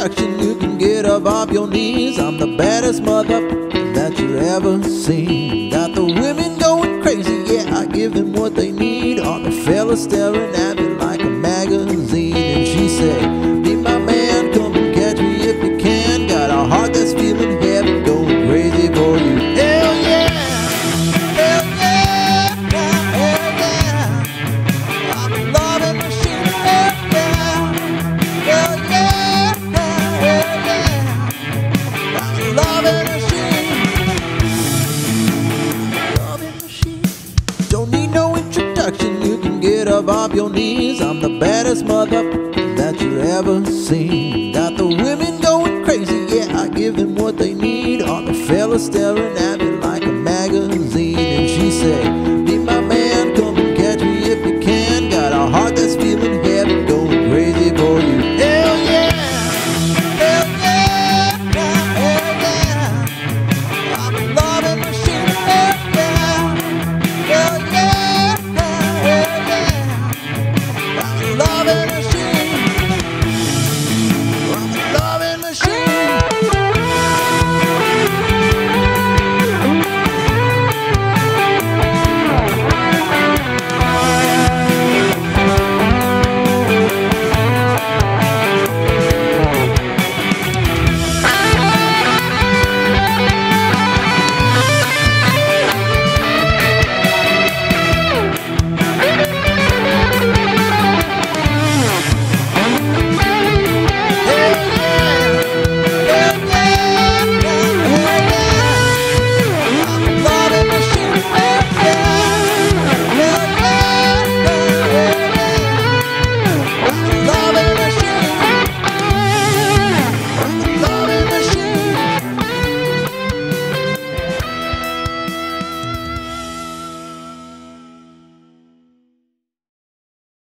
introduction you can get up off your knees. I'm the baddest mother that you ever seen. Got the women going crazy, yeah, I give them what they need. All the fellas staring at me like a magazine. And she said, be my man, come and catch me if you can. Got a heart that's feeling heavy, going crazy for you. Hell yeah, hell yeah, hell yeah. I'm a loving machine, hell yeah, hell yeah, hell yeah. I'm a loving machine. Don't need no introduction, you can get up off your knees. I'm the baddest mother that you ever seen. Got the women going crazy, yeah, I give them what they need. All the fellas staring at me